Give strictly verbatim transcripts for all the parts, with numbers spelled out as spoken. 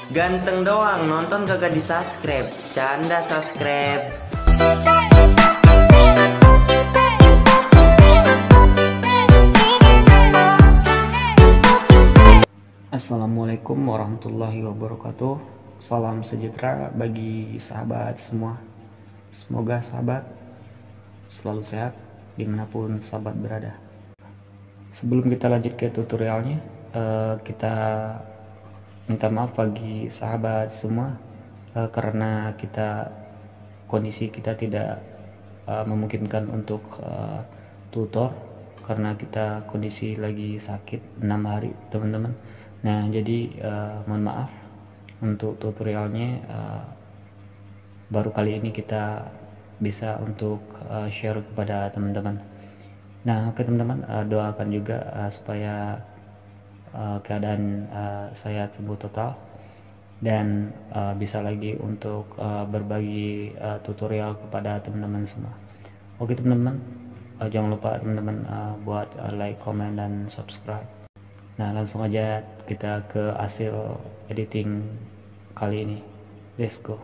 Ganteng doang, nonton kagak di subscribe. Canda subscribe. Assalamualaikum warahmatullahi wabarakatuh. Salam sejahtera bagi sahabat semua. Semoga sahabat selalu sehat dimanapun sahabat berada. Sebelum kita lanjut ke tutorialnya, uh, kita minta maaf bagi sahabat semua uh, karena kita kondisi kita tidak uh, memungkinkan untuk uh, tutor karena kita kondisi lagi sakit enam hari teman-teman. Nah jadi uh, mohon maaf untuk tutorialnya, uh, baru kali ini kita bisa untuk uh, share kepada teman-teman. Nah oke teman-teman, uh, doakan juga uh, supaya uh, keadaan uh, saya sembuh total dan uh, bisa lagi untuk uh, berbagi uh, tutorial kepada teman-teman semua. Oke teman-teman, uh, jangan lupa teman-teman uh, buat uh, like, comment, dan subscribe. Nah langsung aja kita ke hasil editing kali ini. Let's go.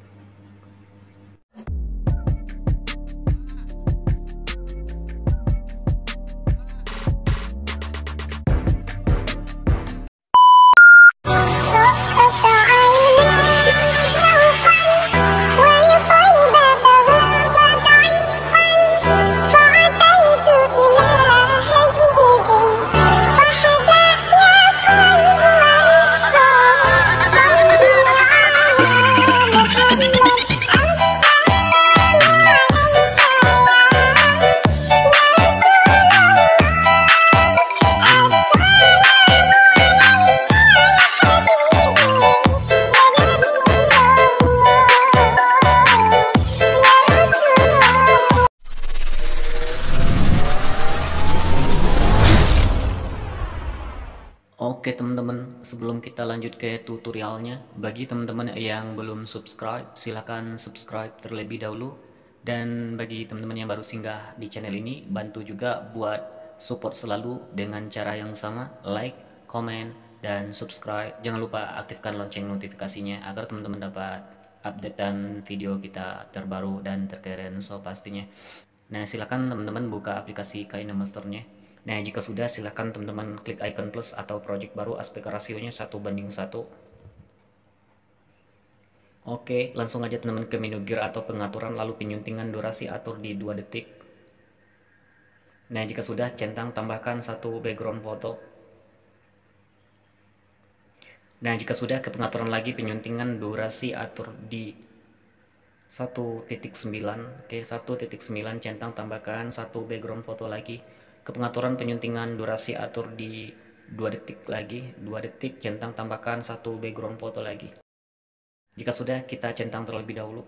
Oke teman-teman, sebelum kita lanjut ke tutorialnya, bagi teman-teman yang belum subscribe, silahkan subscribe terlebih dahulu. Dan bagi teman-teman yang baru singgah di channel ini, bantu juga buat support selalu dengan cara yang sama, like, comment, dan subscribe. Jangan lupa aktifkan lonceng notifikasinya agar teman-teman dapat update dan video kita terbaru dan terkeren so pastinya. Nah silahkan teman-teman buka aplikasi KineMaster-nya. Nah jika sudah, silahkan teman-teman klik icon plus atau project baru, aspek rasionya satu banding satu. Oke, langsung aja teman-teman ke menu gear atau pengaturan, lalu penyuntingan durasi atur di dua detik. Nah jika sudah, centang tambahkan satu background foto. Nah jika sudah, ke pengaturan lagi, penyuntingan durasi atur di satu titik sembilan. Oke, satu titik sembilan, centang tambahkan satu background foto lagi. Ke pengaturan penyuntingan durasi atur di dua detik lagi, dua detik, centang tambahkan satu background foto lagi. Jika sudah, kita centang terlebih dahulu.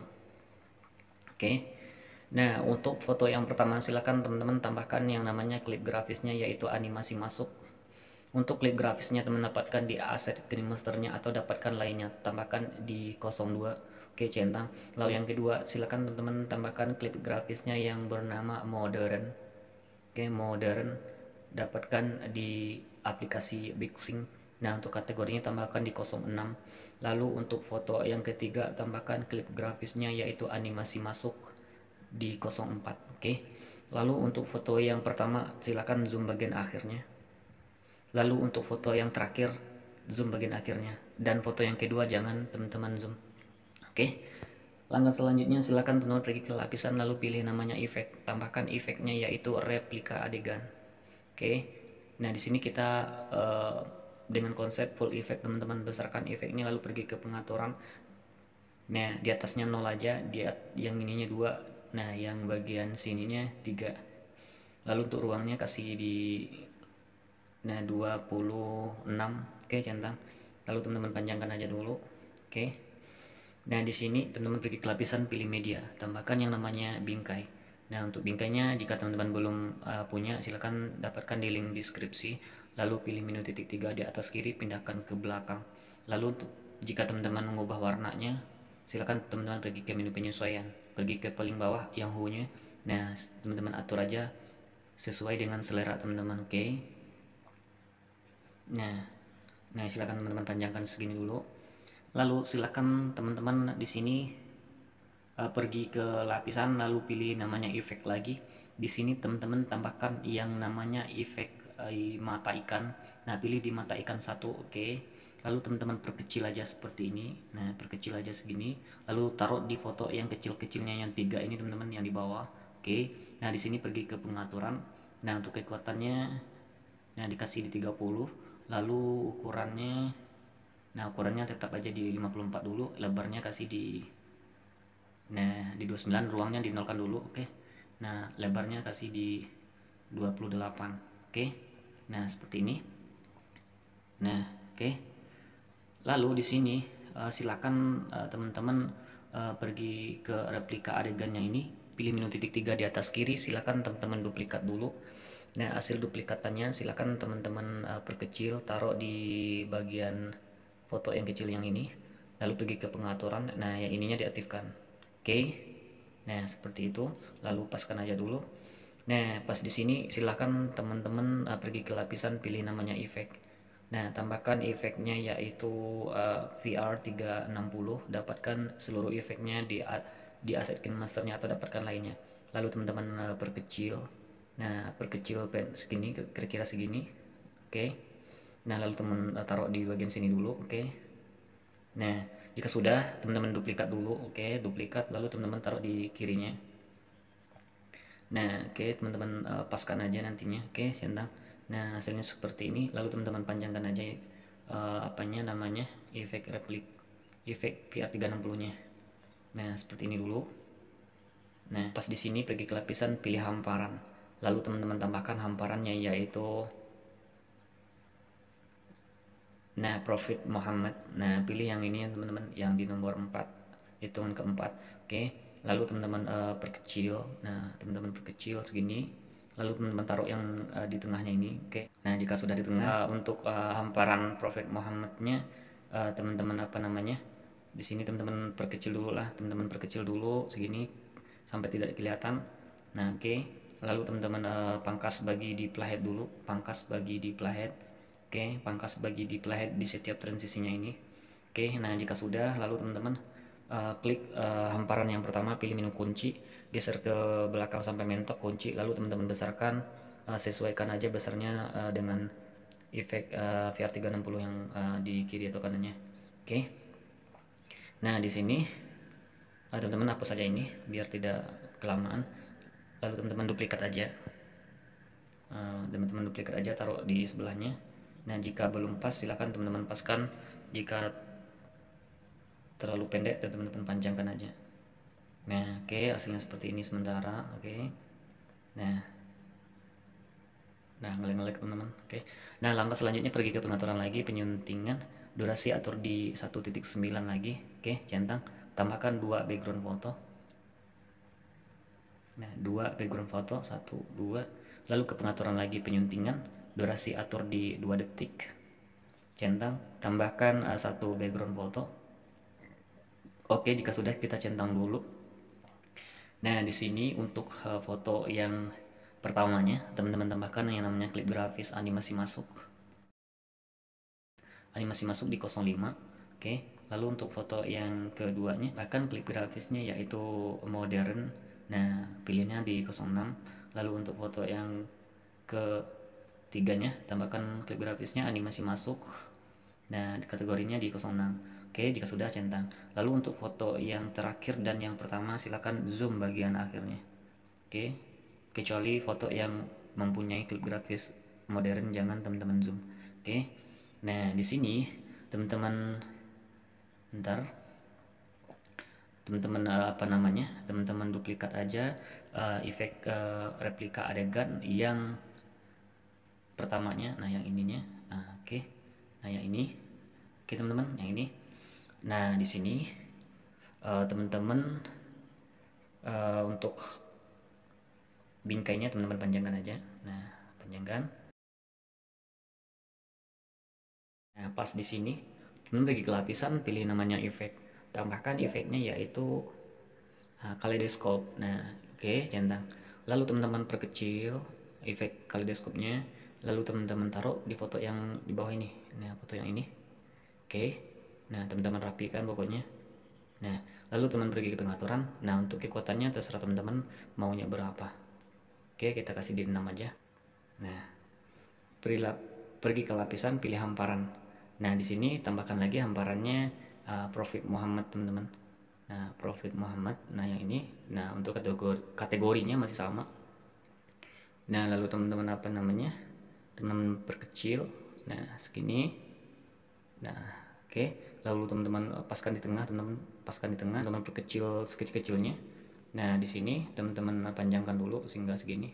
Oke. Nah, untuk foto yang pertama silakan teman-teman tambahkan yang namanya klip grafisnya, yaitu animasi masuk. Untuk klip grafisnya teman dapatkan di aset KineMaster-nya atau dapatkan lainnya, tambahkan di nol dua. Oke, centang. Lalu yang kedua, silakan teman-teman tambahkan klip grafisnya yang bernama modern. Oke, modern, dapatkan di aplikasi Bixing. Nah untuk kategorinya tambahkan di nol enam. Lalu untuk foto yang ketiga tambahkan klip grafisnya yaitu animasi masuk di nol empat. Oke. Lalu untuk foto yang pertama silakan zoom bagian akhirnya. Lalu untuk foto yang terakhir zoom bagian akhirnya. Dan foto yang kedua jangan teman-teman zoom. Oke. Langkah selanjutnya silakan teman-teman pergi ke lapisan, lalu pilih namanya efek, tambahkan efeknya yaitu replika adegan. Oke, nah di sini kita uh, dengan konsep full effect, teman-teman besarkan efeknya lalu pergi ke pengaturan. Nah di atasnya nol aja, di yang ininya dua, nah yang bagian sininya tiga. Lalu untuk ruangnya kasih di nah dua puluh enam. Oke, centang. Lalu teman-teman panjangkan aja dulu. Oke. Nah di sini teman-teman pergi ke lapisan, pilih media, tambahkan yang namanya bingkai. Nah untuk bingkainya jika teman-teman belum uh, punya, silahkan dapatkan di link deskripsi. Lalu pilih menu titik tiga di atas kiri, pindahkan ke belakang. Lalu untuk jika teman-teman mengubah warnanya, silahkan teman-teman pergi ke menu penyesuaian, pergi ke paling bawah yang hue-nya. Nah teman-teman atur aja sesuai dengan selera teman-teman. Oke. Okay. Nah, nah silakan teman-teman panjangkan segini dulu. Lalu silakan teman-teman di sini uh, pergi ke lapisan, lalu pilih namanya efek lagi. Di sini teman-teman tambahkan yang namanya efek uh, mata ikan. Nah, pilih di mata ikan satu, oke. Okay. Lalu teman-teman perkecil aja seperti ini. Nah, perkecil aja segini. Lalu taruh di foto yang kecil-kecilnya yang tiga ini teman-teman, yang di bawah. Oke. Okay. Nah, di sini pergi ke pengaturan. Nah, untuk kekuatannya, nah dikasih di tiga puluh. Lalu ukurannya, nah ukurannya tetap aja di lima puluh empat dulu. Lebarnya kasih di, nah di dua puluh sembilan, ruangnya di nolkan dulu, oke. Okay. Nah, lebarnya kasih di dua puluh delapan, oke. Okay. Nah, seperti ini. Nah, oke. Okay. Lalu di sini uh, silakan uh, teman-teman uh, pergi ke replika adegannya ini, pilih menu titik tiga di atas kiri, silakan teman-teman duplikat dulu. Nah, hasil duplikatannya silakan teman-teman uh, perkecil, taruh di bagian foto yang kecil yang ini, lalu pergi ke pengaturan. Nah, yang ininya diaktifkan. Oke. Okay. Nah, seperti itu. Lalu paskan aja dulu. Nah, pas di sini silakan teman-teman uh, pergi ke lapisan, pilih namanya efek. Nah, tambahkan efeknya yaitu uh, V R tiga enam puluh, dapatkan seluruh efeknya di di aset KineMasternya atau dapatkan lainnya. Lalu teman-teman uh, perkecil. Nah, perkecil pen segini, kira-kira segini. Oke. Okay. Nah, lalu teman uh, taruh di bagian sini dulu, oke. Okay. Nah, jika sudah, teman-teman duplikat dulu, oke, okay. Duplikat, lalu teman-teman taruh di kirinya. Nah, oke, okay, teman-teman uh, paskan aja nantinya, oke, okay, centang. Nah, hasilnya seperti ini. Lalu teman-teman panjangkan aja uh, apanya namanya, efek replik, efek V R tiga enam puluh nya. Nah, seperti ini dulu. Nah, pas di sini pergi ke lapisan, pilih hamparan. Lalu teman-teman tambahkan hamparannya yaitu, nah, Prophet Muhammad. Nah, pilih yang ini ya teman-teman, yang di nomor empat, hitungan keempat, oke. Okay. Lalu teman-teman uh, perkecil. Nah, teman-teman perkecil segini. Lalu teman-teman taruh yang uh, di tengahnya ini, oke. Okay. Nah, jika sudah di tengah, uh, untuk uh, hamparan Prophet Muhammadnya, uh, teman-teman apa namanya, di sini teman-teman perkecil dulu lah, teman-teman perkecil dulu segini sampai tidak kelihatan. Nah, oke. Okay. Lalu teman-teman uh, pangkas bagi di playhead dulu, pangkas bagi di playhead. Oke, okay, pangkas bagi di playhead di setiap transisinya ini. Oke, okay, nah jika sudah, lalu teman-teman uh, klik uh, hamparan yang pertama, pilih menu kunci, geser ke belakang sampai mentok kunci, lalu teman-teman besarkan, uh, sesuaikan aja besarnya uh, dengan efek uh, V R tiga enam puluh yang uh, di kiri atau kanannya. Oke. Okay. Nah, di sini uh, teman-teman hapus saja ini biar tidak kelamaan. Lalu teman-teman duplikat aja. Teman-teman uh, duplikat aja, taruh di sebelahnya. Nah, jika belum pas silakan teman-teman paskan, jika terlalu pendek dan teman-teman panjangkan aja. Nah, oke, okay, hasilnya seperti ini sementara, oke. Okay. Nah, nah ngelek-ngelek teman-teman, oke. Okay. Nah, langkah selanjutnya pergi ke pengaturan lagi, penyuntingan, durasi atur di satu titik sembilan lagi, oke, okay, centang, tambahkan dua background foto. Nah, dua background foto, satu, dua, lalu ke pengaturan lagi penyuntingan, durasi atur di dua detik, centang, tambahkan uh, satu background foto. Oke, jika sudah kita centang dulu. Nah, di sini untuk uh, foto yang pertamanya, teman-teman tambahkan yang namanya klip grafis animasi masuk. Animasi masuk di nol lima. Oke, lalu untuk foto yang keduanya, bahkan klip grafisnya yaitu modern. Nah, pilihnya di nol enam. Lalu untuk foto yang ketiganya, tambahkan klip grafisnya animasi masuk. Nah, kategorinya di nol enam. Oke, jika sudah centang. Lalu untuk foto yang terakhir dan yang pertama silakan zoom bagian akhirnya. Oke, kecuali foto yang mempunyai klip grafis modern jangan teman-teman zoom. Oke, nah di sini teman-teman, ntar teman-teman apa namanya, teman-teman duplikat aja uh, efek uh, replika adegan yang pertamanya. Nah, yang ininya, nah, oke, nah yang ini, oke teman-teman, yang ini. Nah, di sini uh, teman-teman uh, untuk bingkainya teman-teman panjangkan aja. Nah, panjangkan. Nah, pas di sini teman-teman pergi ke lapisan, pilih namanya efek, tambahkan efeknya yaitu uh, kaleidoskop. Nah, oke, okay, centang. Lalu teman-teman perkecil efek kaleidoskopnya, lalu teman-teman taruh di foto yang di bawah ini. Nah, foto yang ini. Oke. Okay. Nah, teman-teman rapikan pokoknya. Nah, lalu teman pergi ke pengaturan. Nah, untuk kekuatannya terserah teman-teman maunya berapa. Oke, kita kasih di enam aja. Nah, pergi ke lapisan, pilih hamparan. Nah, di sini tambahkan lagi hamparannya uh, Prophet Muhammad, teman-teman. Nah, Prophet Muhammad. Nah, yang ini. Nah, untuk kategori kategorinya masih sama. Nah, lalu teman-teman apa namanya? Teman-teman perkecil. Nah, segini. Nah, oke. Okay. Lalu teman-teman paskan di tengah, teman-teman paskan di tengah, teman perkecil sekecil-kecilnya. Nah, di sini teman-teman panjangkan dulu sehingga segini.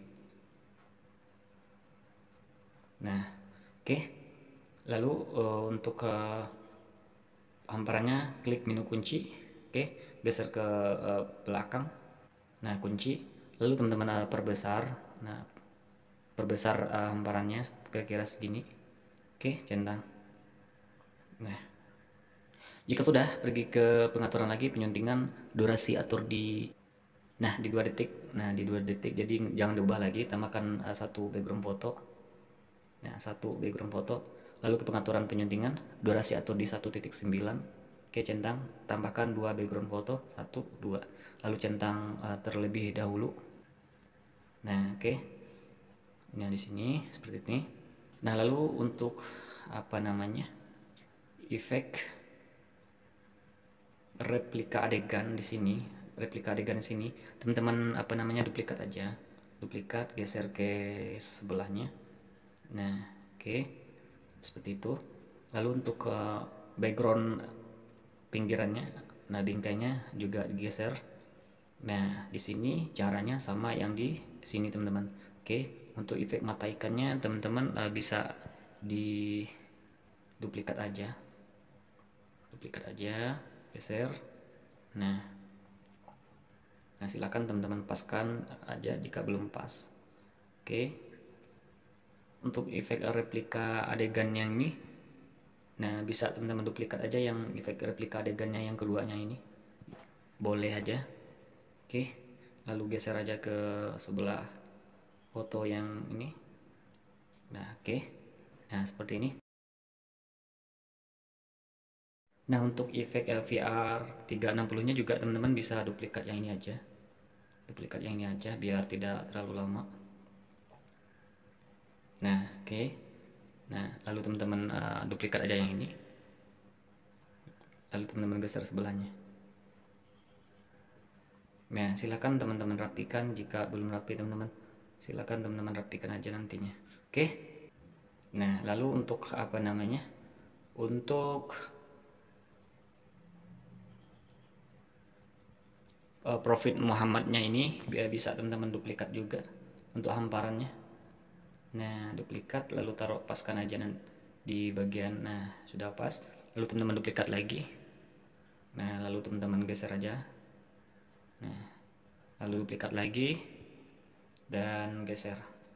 Nah, oke. Okay. Lalu uh, untuk uh, hamparannya klik menu kunci. Oke, okay. Geser ke uh, belakang. Nah, kunci. Lalu teman-teman uh, perbesar. Nah, perbesar uh, hamparannya kira-kira segini. Oke, okay, centang. Nah, jika sudah, pergi ke pengaturan lagi, penyuntingan, durasi atur di nah di dua detik. Nah, di dua detik, jadi jangan diubah lagi, tambahkan uh, satu background foto. Nah, satu background foto. Lalu ke pengaturan penyuntingan, durasi atur di satu titik sembilan. Oke, centang, tambahkan dua background foto, satu, dua. Lalu centang uh, terlebih dahulu. Nah, oke. Nah, di sini seperti ini. Nah, lalu untuk apa namanya? Efek replika adegan di sini, replika adegan di sini, teman-teman apa namanya duplikat aja, duplikat, geser ke sebelahnya. Nah, oke, okay. Seperti itu. Lalu untuk uh, background pinggirannya, nah bingkainya juga digeser. Nah, di sini caranya sama yang di sini, teman-teman. Oke, okay. Untuk efek mata ikannya, teman-teman uh, bisa di duplikat aja, duplikat aja, geser. Nah, nah silakan teman-teman paskan aja jika belum pas. Oke, untuk efek replika adegan yang ini, nah bisa teman-teman duplikat aja yang efek replika adegannya yang keduanya ini, boleh aja. Oke, lalu geser aja ke sebelah foto yang ini. Nah, oke, nah seperti ini. Nah, untuk efek V R tiga enam puluh nya juga teman-teman bisa duplikat yang ini aja, duplikat yang ini aja biar tidak terlalu lama. Nah, oke, okay. Nah lalu teman-teman uh, duplikat aja yang ini, lalu teman-teman geser sebelahnya. Nah, silakan teman-teman rapikan. Jika belum rapi, teman-teman silakan teman-teman rapikan aja nantinya. Oke, okay. Nah lalu untuk apa namanya, untuk uh, Prophet Muhammadnya ini biar bisa teman-teman duplikat juga untuk hamparannya. Nah, duplikat lalu taruh paskan aja nanti di bagian. Nah, sudah pas. Lalu teman-teman duplikat lagi. Nah, lalu teman-teman geser aja. Nah, lalu duplikat lagi dan geser.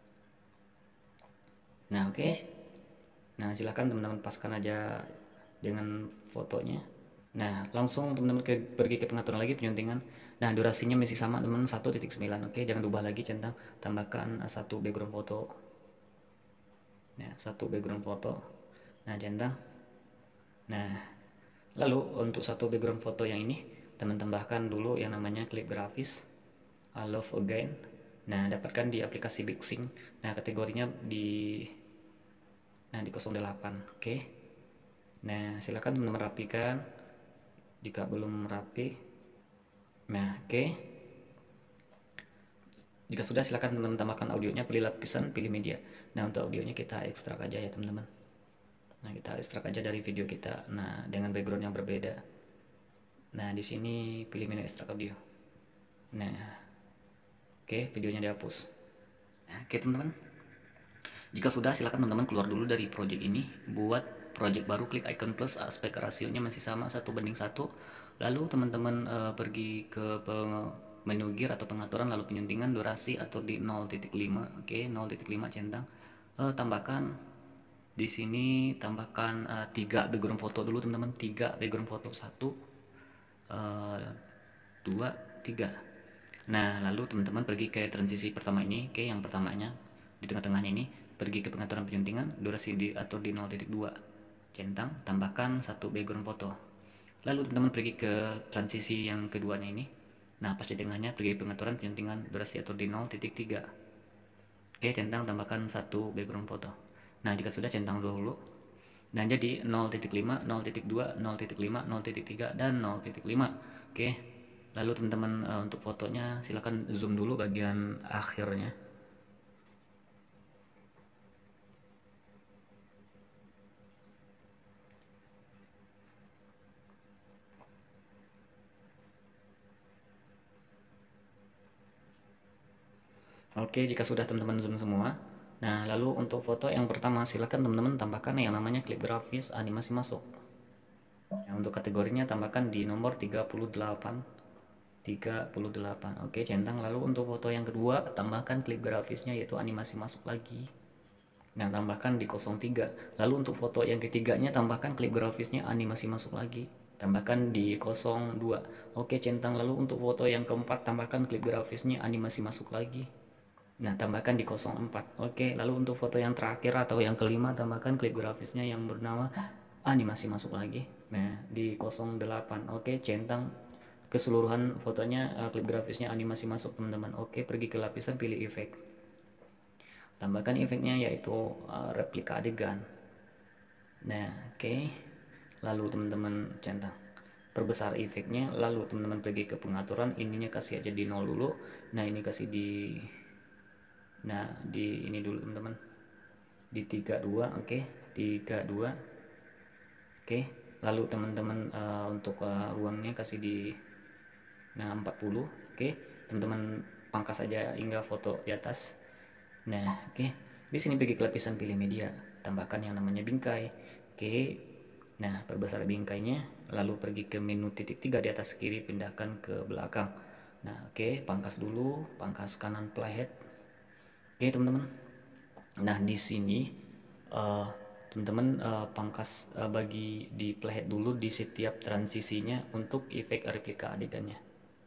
Nah, oke. Okay. Nah, silakan teman-teman paskan aja dengan fotonya. Nah, langsung teman-teman ke, pergi ke pengaturan lagi, penyuntingan. Nah, durasinya masih sama, teman-teman, satu titik sembilan. Oke, okay. Jangan ubah lagi, centang, tambahkan satu background foto. Nah, satu background foto. Nah, centang. Nah, lalu untuk satu background foto yang ini, teman tambahkan dulu yang namanya klip grafis, I love again. Nah, dapatkan di aplikasi Bixing. Nah, kategorinya di nah di nol delapan. Oke, okay. Nah silakan teman-teman rapikan jika belum rapi. Nah, oke, okay. Jika sudah, silakan teman-teman tambahkan audionya, pilih lapisan, pilih media. Nah, untuk audionya kita ekstrak aja ya teman-teman. Nah, kita ekstrak aja dari video kita. Nah, dengan background yang berbeda. Nah, di sini pilih menu ekstrak audio. Nah, oke, okay, videonya dihapus. Nah, oke okay, teman-teman. Jika sudah, silakan teman-teman keluar dulu dari project ini. Buat project baru, klik icon plus, aspek rasionya masih sama satu banding satu. Lalu teman-teman uh, pergi ke menu gear atau pengaturan, lalu penyuntingan, durasi atur di nol titik lima. Oke, okay, nol titik lima centang. Uh, tambahkan di sini, tambahkan uh, tiga background foto dulu teman-teman. tiga background foto, satu, dua, tiga. Nah, lalu teman-teman pergi ke transisi pertama ini. Oke, okay, yang pertamanya di tengah-tengahnya ini, pergi ke pengaturan penyuntingan, durasi diatur di nol titik dua. centang, tambahkan satu background foto. Lalu teman-teman pergi ke transisi yang keduanya ini. Nah, pas di tengahnya pergi pengaturan penyuntingan durasi atur di nol titik tiga. Oke, centang, tambahkan satu background foto. Nah, jika sudah, centang dulu. Nah, jadi nol titik lima, nol titik dua, nol titik lima, nol titik tiga, dan nol titik lima. Oke, lalu teman-teman uh, untuk fotonya silahkan zoom dulu bagian akhirnya. Oke, jika sudah teman-teman zoom semua, nah lalu untuk foto yang pertama silahkan teman-teman tambahkan yang namanya klip grafis animasi masuk. Nah, untuk kategorinya tambahkan di nomor tiga puluh delapan. tiga puluh delapan. Oke, centang. Lalu untuk foto yang kedua tambahkan klip grafisnya yaitu animasi masuk lagi. Nah, tambahkan di nol tiga. Lalu untuk foto yang ketiganya tambahkan klip grafisnya animasi masuk lagi. Tambahkan di nol dua. Oke, centang. Lalu untuk foto yang keempat tambahkan klip grafisnya animasi masuk lagi. Nah, tambahkan di nol empat. Oke, lalu untuk foto yang terakhir atau yang kelima tambahkan klip grafisnya yang bernama animasi masuk lagi. Nah, di nol delapan. Oke, centang. Keseluruhan fotonya uh, klip grafisnya animasi masuk, teman-teman. Oke, pergi ke lapisan, pilih efek. Tambahkan efeknya yaitu uh, replika adegan. Nah, oke. Lalu teman-teman centang. Perbesar efeknya, lalu teman-teman pergi ke pengaturan, ininya kasih aja di nol dulu. Nah, ini kasih di Nah, di ini dulu teman-teman. Di tiga puluh dua, oke. tiga puluh dua. Oke. Lalu teman-teman uh, untuk uh, ruangnya kasih di nah empat puluh. Oke. Teman-teman pangkas saja hingga foto di atas. Nah, oke. Di sini pergi ke lapisan, pilih media, tambahkan yang namanya bingkai. Oke. Nah, perbesar bingkainya, lalu pergi ke menu titik tiga di atas kiri, pindahkan ke belakang. Nah, oke, pangkas dulu, pangkas kanan playhead. Oke, teman-teman. Nah, di sini uh, teman-teman uh, pangkas uh, bagi di playhead dulu di setiap transisinya untuk efek replika adegannya.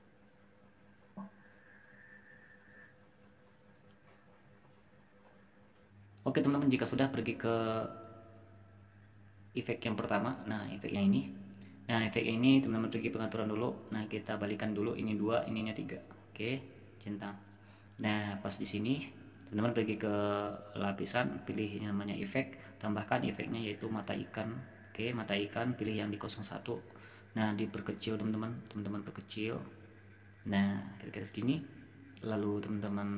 Oke, teman-teman, jika sudah pergi ke efek yang pertama. Nah, efek yang ini. Nah, efek ini teman-teman pergi pengaturan dulu. Nah, kita balikan dulu, ini dua, ininya tiga. Oke, centang. Nah, pas di sini teman-teman pergi ke lapisan, pilih yang namanya efek, tambahkan efeknya yaitu mata ikan. Oke, mata ikan, pilih yang di nol satu. Nah, diperkecil teman-teman, teman-teman perkecil. Nah, kira-kira segini. Lalu teman-teman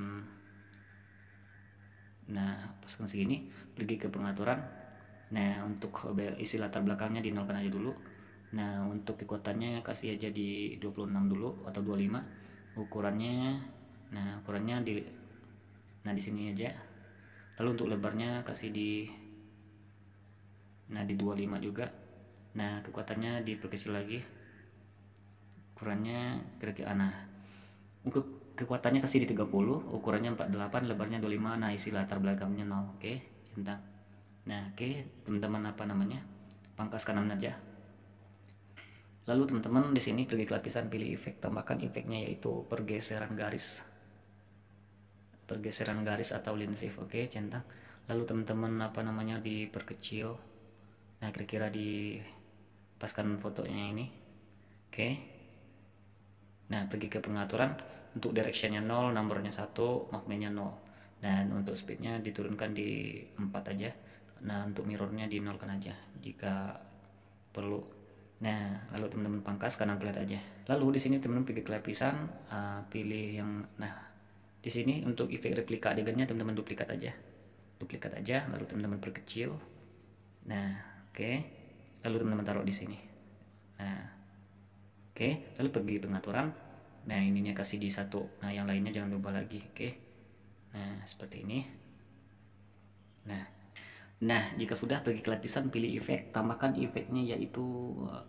nah, paskan segini, pergi ke pengaturan. Nah, untuk isi latar belakangnya dinolkan aja dulu. Nah, untuk kekuatannya kasih aja di dua puluh enam dulu atau dua puluh lima. Ukurannya, nah ukurannya di nah di sini aja. Lalu untuk lebarnya kasih di nah di dua puluh lima juga. Nah, kekuatannya diperkecil lagi. Ukurannya kira-kira nah. Untuk kekuatannya kasih di tiga puluh, ukurannya empat puluh delapan, lebarnya dua puluh lima. Nah, isi latar belakangnya nol. Oke, centang. Nah, oke, teman-teman apa namanya? Pangkas kanan aja. Lalu teman-teman di sini pergi ke lapisan, pilih efek, tambahkan efeknya yaitu pergeseran garis. Pergeseran garis atau line shift. Oke, centang. Lalu teman-teman apa namanya diperkecil. Nah, kira-kira dipaskan fotonya ini. Oke. Nah, pergi ke pengaturan, untuk directionnya nol, nomornya satu, movement-nya nol. Dan untuk speednya diturunkan di empat aja. Nah, untuk mirrornya di nol kan aja jika perlu. Nah, lalu teman-teman pangkas kanan pelat aja. Lalu di sini teman-teman pergi ke lapisan, uh, pilih yang nah di sini untuk efek replika adegannya teman-teman duplikat aja. Duplikat aja, lalu teman-teman perkecil. Nah, oke. Okay. Lalu teman-teman taruh di sini. Nah, oke. Okay. Lalu pergi pengaturan. Nah, ininya kasih di satu. Nah, yang lainnya jangan lupa lagi. Oke. Okay. Nah, seperti ini. Nah, nah jika sudah pergi ke lapisan, pilih efek, tambahkan efeknya yaitu uh,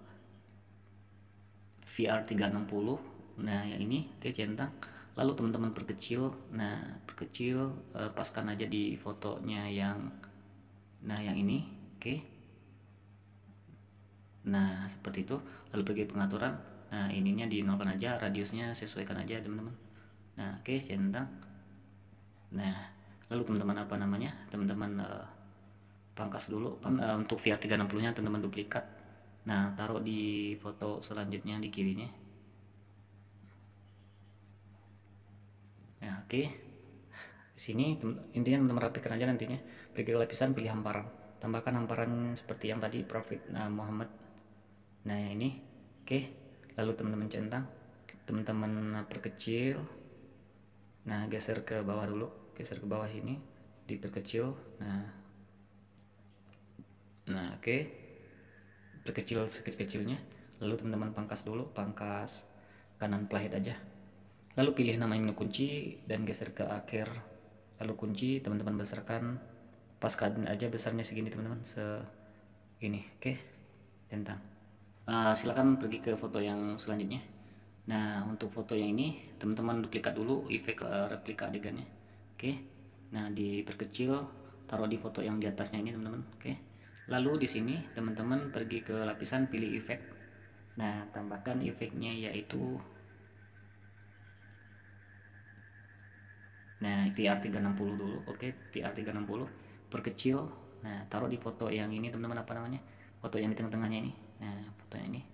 V R tiga enam nol. Nah, yang ini, oke, okay, centang. Lalu teman-teman perkecil. Nah, perkecil, uh, paskan aja di fotonya yang nah yang ini. Oke. Okay. Nah, seperti itu. Lalu pergi pengaturan. Nah, ininya dinolkan aja, radiusnya sesuaikan aja, teman-teman. Nah, oke, okay, centang. Nah, lalu teman-teman apa namanya? Teman-teman uh, pangkas dulu. Uh, untuk V R tiga enam puluh nya teman-teman duplikat. Nah, taruh di foto selanjutnya di kirinya. Nah, oke. Okay. Di sini intinya teman-teman rapikan aja nantinya. Pergi ke lapisan, pilih hamparan. Tambahkan hamparan seperti yang tadi Prophet uh, Muhammad. Nah, yang ini. Oke. Okay. Lalu teman-teman centang. Teman-teman perkecil. Nah, geser ke bawah dulu. Geser ke bawah sini. Diperkecil. Nah. Nah, oke. Okay. Perkecil sekecil-kecilnya. Lalu teman-teman pangkas dulu. Pangkas kanan playhead aja. Lalu pilih nama menu kunci dan geser ke akhir. Lalu kunci, teman-teman besarkan, paskan aja besarnya segini teman-teman, se ini. Oke, tentang. Uh, silakan pergi ke foto yang selanjutnya. Nah, untuk foto yang ini teman-teman duplikat dulu efek uh, replika adegannya. Oke. Nah, diperkecil, taruh di foto yang di atasnya ini teman-teman. Oke. Lalu di sini teman-teman pergi ke lapisan, pilih efek. Nah, tambahkan efeknya yaitu nah V R tiga enam puluh dulu. Oke, V R tiga enam puluh perkecil. Nah, taruh di foto yang ini teman-teman, apa namanya, foto yang di tengah-tengahnya ini. Nah, foto yang ini.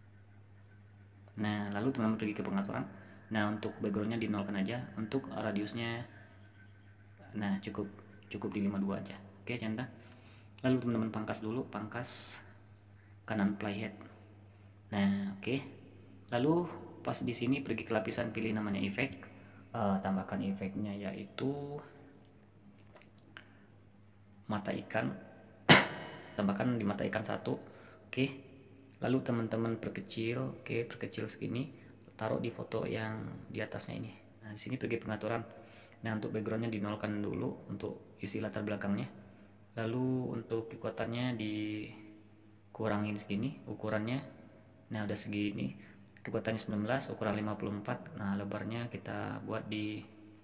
Nah, lalu teman-teman pergi ke pengaturan. Nah, untuk backgroundnya dinolkan aja. Untuk radiusnya, nah cukup cukup di lima puluh dua aja. Oke, centang. Lalu teman-teman pangkas dulu, pangkas kanan playhead. Nah, oke. Lalu pas di sini pergi ke lapisan, pilih namanya efek. Uh, tambahkan efeknya yaitu mata ikan. Tambahkan di mata ikan satu. Oke. Lalu teman-teman perkecil. Oke, perkecil segini. Taruh di foto yang di atasnya ini. Nah, di sini pergi pengaturan. Nah, untuk backgroundnya dinolkan dulu untuk isi latar belakangnya. Lalu untuk kekuatannya dikurangin segini ukurannya. Nah, udah segini. Kekuatannya sembilan belas, ukuran lima puluh empat. Nah, lebarnya kita buat di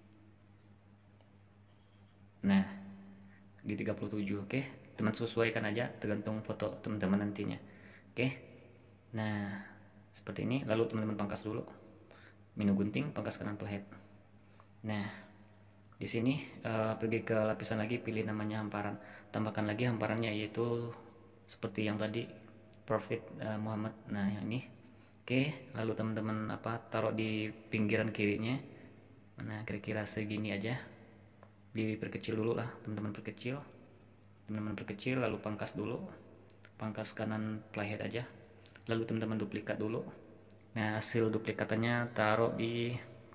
nah di tiga puluh tujuh. Oke, teman sesuaikan aja tergantung foto teman-teman nantinya. Oke, nah seperti ini. Lalu teman-teman pangkas dulu, menu gunting, pangkas kanan playhead. Nah, di sini uh, pergi ke lapisan lagi, pilih namanya hamparan. Tambahkan lagi hamparannya yaitu seperti yang tadi Prophet uh, Muhammad. Nah, yang ini. Oke, lalu teman-teman apa taruh di pinggiran kirinya. Nah, kira-kira segini aja. Diperkecil dulu lah, teman-teman perkecil. Teman-teman perkecil, lalu pangkas dulu. Pangkas kanan playhead aja. Lalu teman-teman duplikat dulu. Nah, hasil duplikatannya taruh di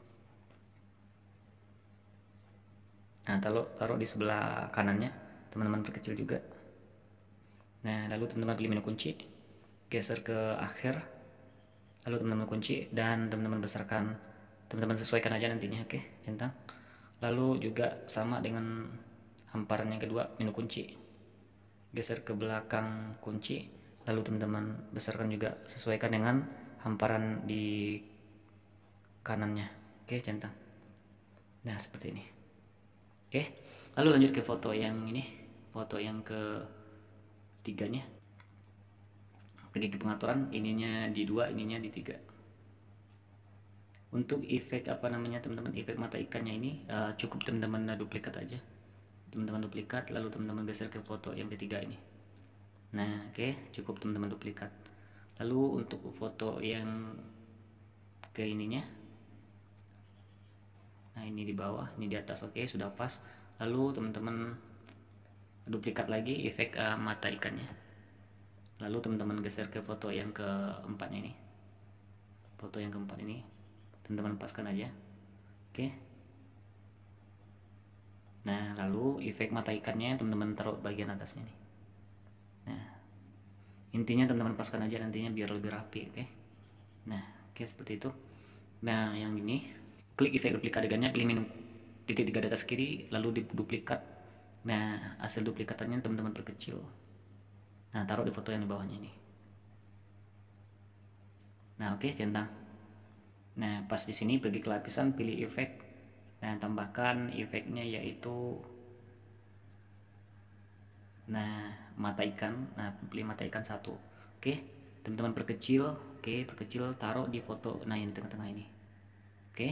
Nah, taruh taruh di sebelah kanannya. Teman-teman perkecil juga. Nah, lalu teman-teman pilih menu kunci. Geser ke akhir. Lalu teman-teman kunci dan teman-teman besarkan, teman-teman sesuaikan aja nantinya. Oke, centang. Lalu juga sama dengan hamparan yang kedua, menu kunci, geser ke belakang kunci. Lalu teman-teman besarkan juga, sesuaikan dengan hamparan di kanannya. Oke, centang. Nah, seperti ini. Oke, lalu lanjut ke foto yang ini, foto yang ketiganya. Pergi ke pengaturan, ininya di dua, ininya di tiga. Untuk efek apa namanya teman-teman, efek mata ikannya ini uh, cukup teman-teman duplikat aja. Teman-teman duplikat, lalu teman-teman geser ke foto yang ketiga ini. Nah, oke, okay, cukup teman-teman duplikat. Lalu untuk foto yang ke ininya, nah ini di bawah, ini di atas. Oke, okay, sudah pas. Lalu teman-teman duplikat lagi efek uh, mata ikannya. Lalu teman-teman geser ke foto yang keempatnya ini, foto yang keempat ini teman-teman paskan aja. Oke, nah lalu efek mata ikannya teman-teman taruh bagian atasnya nih. Nah, intinya teman-teman paskan aja nantinya biar lebih rapi. Oke, nah oke seperti itu. Nah, yang ini klik efek replika adegannya, pilih menu titik tiga di atas kiri, lalu diduplikat. Nah, hasil duplikatannya teman-teman perkecil. Nah, taruh di foto yang di bawahnya ini. Nah, oke, centang. Nah, pas di sini pergi ke lapisan, pilih efek. Nah, tambahkan efeknya yaitu nah, mata ikan. Nah, pilih mata ikan satu. Oke, teman-teman perkecil. Oke, perkecil, taruh di foto nah yang tengah-tengah ini. Oke.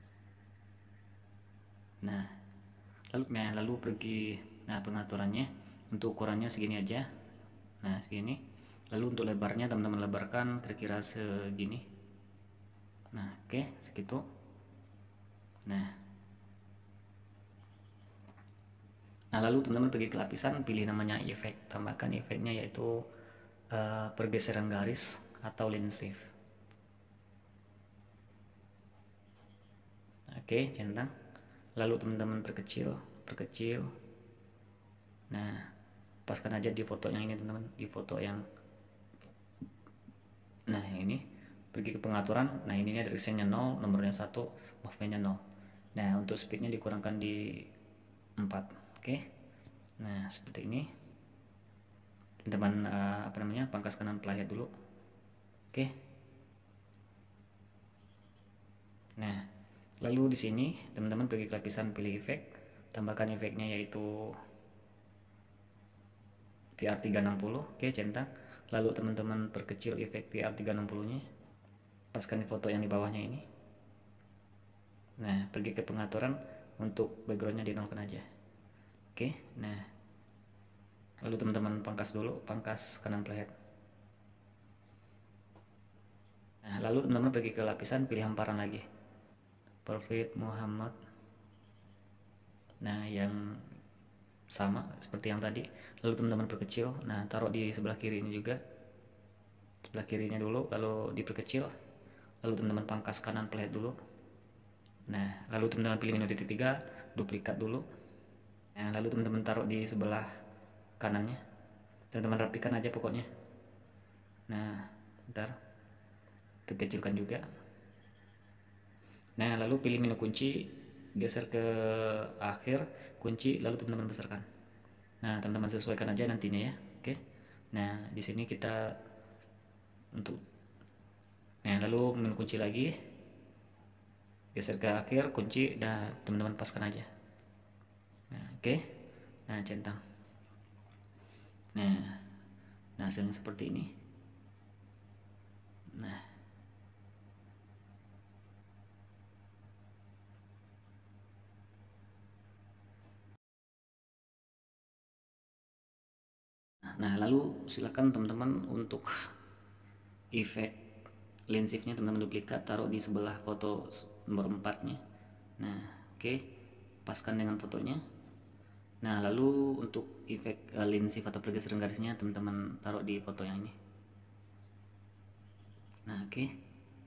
Nah, lalu nah lalu pergi nah pengaturannya. Untuk ukurannya segini aja. Nah, segini. Lalu untuk lebarnya teman-teman lebarkan kira-kira segini. Nah, oke, okay, segitu. Nah, nah lalu teman-teman pergi ke lapisan, pilih namanya efek, tambahkan efeknya yaitu uh, pergeseran garis atau line shift. Oke, okay, centang. Lalu teman-teman perkecil, perkecil. Nah, paskan aja di foto yang ini teman-teman, di foto yang nah yang ini. Pergi ke pengaturan, nah ini ada resennya nol, nomornya satu, movementnya nol. Nah, untuk speednya dikurangkan di empat. Oke, okay. Nah seperti ini teman-teman, uh, apa namanya, pangkas kanan playhead dulu. Oke, okay. Nah lalu di sini teman-teman pergi ke lapisan, pilih efek, tambahkan efeknya yaitu V R tiga enam nol. Oke, okay, centang. Lalu teman-teman perkecil efek V R tiga enam nol nya, paskan di foto yang di bawahnya ini. Nah, pergi ke pengaturan, untuk backgroundnya dinolkan aja. Oke, nah lalu teman-teman pangkas dulu, pangkas kanan playhead. Nah, lalu teman-teman pergi ke lapisan, pilih hamparan lagi, Prophet Muhammad. Nah, yang sama seperti yang tadi. Lalu teman-teman perkecil, nah taruh di sebelah kiri ini juga, sebelah kirinya dulu, lalu diperkecil. Lalu teman-teman pangkas kanan playhead dulu. Nah, lalu teman-teman pilih menu titik tiga, duplikat dulu. Nah, lalu teman-teman taruh di sebelah kanannya. Teman-teman rapikan aja pokoknya. Nah, bentar, terkecilkan juga. Nah, lalu pilih menu kunci, geser ke akhir, kunci, lalu teman-teman besarkan. Nah, teman-teman sesuaikan aja nantinya ya. Oke. Nah, di sini kita untuk, nah lalu menu kunci lagi, geser ke akhir, kunci, dan teman-teman paskan aja. Nah, oke. Nah, centang. Nah, nah hasilnya seperti ini. Nah, nah lalu silakan teman-teman untuk efek line shift-nya teman-teman duplikat, taruh di sebelah foto nomor empat nya. Nah, oke, okay. Paskan dengan fotonya. Nah, lalu untuk efek uh, line shift atau pergeseran garisnya teman-teman taruh di foto yang ini. Nah, oke, okay.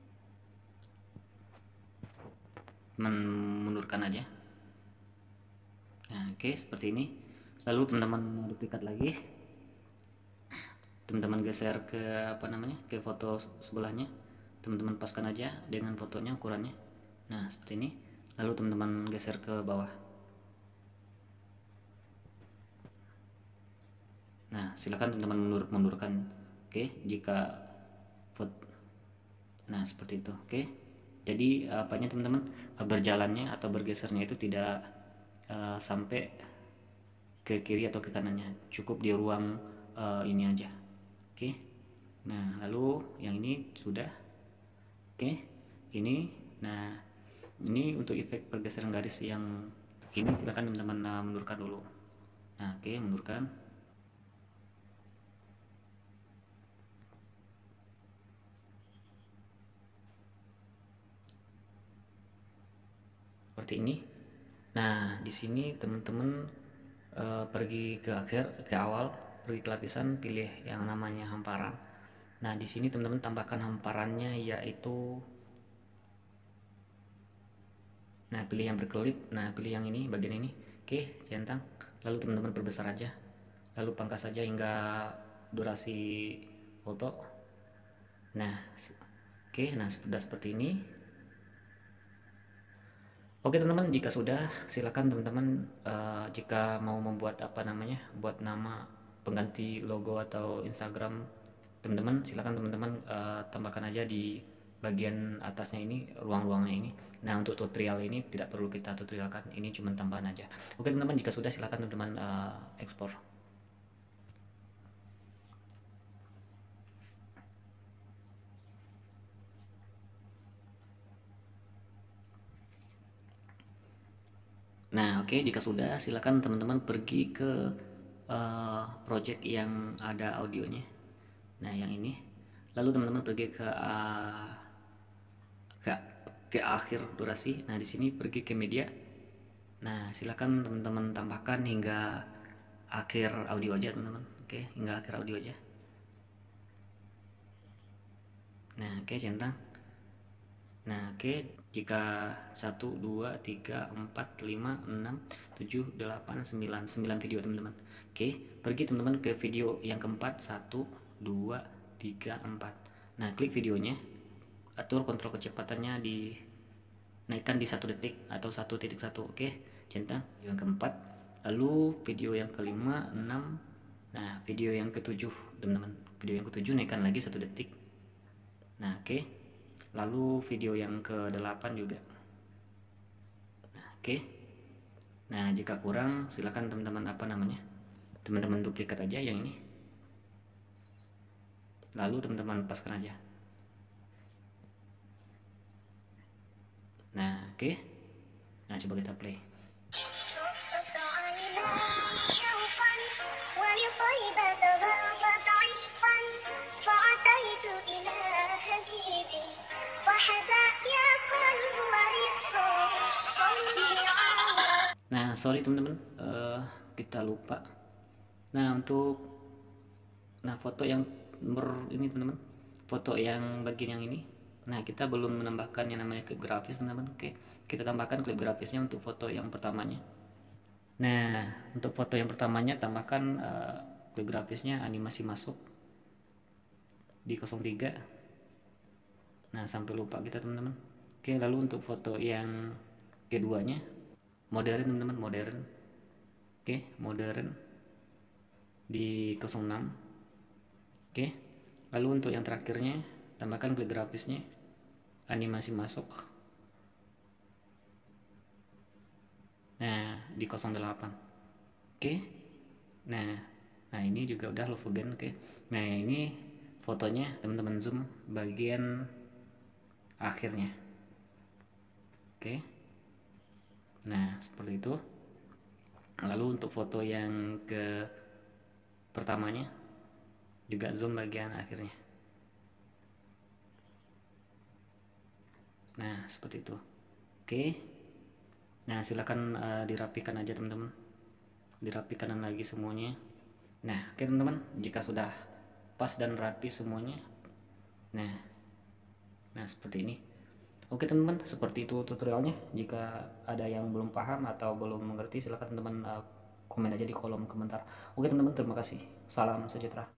Mundurkan aja. Nah, oke, okay, seperti ini. Lalu teman-teman duplikat lagi, teman-teman geser ke apa namanya, ke foto sebelahnya, teman-teman paskan aja dengan fotonya ukurannya. Nah, seperti ini. Lalu teman-teman geser ke bawah. Nah, silakan teman-teman mundur mundurkan. Oke, jika foto, nah seperti itu. Oke, jadi apanya teman-teman, berjalannya atau bergesernya itu tidak uh, sampai ke kiri atau ke kanannya, cukup di ruang uh, ini aja. Oke, nah lalu yang ini sudah. Oke, ini, nah ini untuk efek pergeseran garis yang ini silakan teman-teman uh, mundurkan dulu. Nah, oke, mundurkan. Seperti ini. Nah, di sini teman-teman uh, pergi ke akhir, ke awal, pergi ke lapisan, pilih yang namanya hamparan. Nah, di sini teman-teman tambahkan hamparannya yaitu, nah pilih yang berkelip, nah pilih yang ini, bagian ini. Oke, centang. Lalu teman-teman perbesar aja. Lalu pangkas saja hingga durasi foto. Nah, oke, nah sudah seperti ini. Oke teman-teman, jika sudah, silakan teman-teman uh, jika mau membuat apa namanya, buat nama pengganti logo atau Instagram teman-teman, silakan teman-teman uh, tambahkan aja di bagian atasnya ini, ruang-ruangnya ini. Nah, untuk tutorial ini tidak perlu kita tutorialkan, ini cuma tambahan aja. Oke teman-teman, jika sudah silakan teman-teman uh, ekspor. Nah, oke, okay, jika sudah, silakan teman-teman pergi ke uh, project yang ada audionya. Nah, yang ini. Lalu teman-teman pergi ke uh, ke ke akhir durasi. Nah, di sini pergi ke media. Nah, silakan teman-teman tambahkan hingga akhir audio aja, teman-teman. Oke, hingga akhir audio aja. Nah, oke, centang. Nah, oke, jika satu, dua, tiga, empat, lima, enam, tujuh, delapan, sembilan, sembilan video, teman-teman. Oke, pergi teman-teman ke video yang keempat, satu, dua, tiga, empat. Nah, klik videonya, atur kontrol kecepatannya di naikkan di satu detik atau satu titik satu. Oke, centang yang keempat. Lalu video yang kelima, enam. Nah, video yang ketujuh, teman-teman. Video yang ketujuh naikkan lagi satu detik. Nah, oke. Lalu video yang ke delapan juga. Nah, oke. Nah, jika kurang silakan teman-teman apa namanya? Teman-teman duplikat aja yang ini. Lalu teman-teman lepaskan aja. Nah, oke. Nah, coba kita play. Nah, sorry teman-teman, uh, kita lupa. Nah, untuk nah foto yang ber ini teman-teman, foto yang bagian yang ini. Nah, kita belum menambahkan yang namanya klip grafis, teman-teman. Oke, kita tambahkan klip grafisnya untuk foto yang pertamanya. Nah, untuk foto yang pertamanya tambahkan uh, klip grafisnya animasi masuk di nol tiga. Nah, sampai lupa kita, teman-teman. Oke, lalu untuk foto yang keduanya modern, teman-teman, modern. Oke, modern di nol enam. Oke, lalu untuk yang terakhirnya tambahkan klip grafisnya animasi masuk. Nah, di nol delapan. Oke, nah nah ini juga udah Lovogen. Oke, nah ini fotonya, teman-teman zoom bagian akhirnya. Oke, nah seperti itu. Lalu untuk foto yang ke pertamanya juga zoom bagian akhirnya. Nah, seperti itu. Oke, nah silakan uh, dirapikan aja, teman-teman, dirapikan lagi semuanya. Nah, oke teman-teman, jika sudah pas dan rapi semuanya, nah nah seperti ini. Oke teman-teman, seperti itu tutorialnya. Jika ada yang belum paham atau belum mengerti, silahkan teman-teman uh, komen aja di kolom komentar. Oke teman-teman, terima kasih. Salam sejahtera.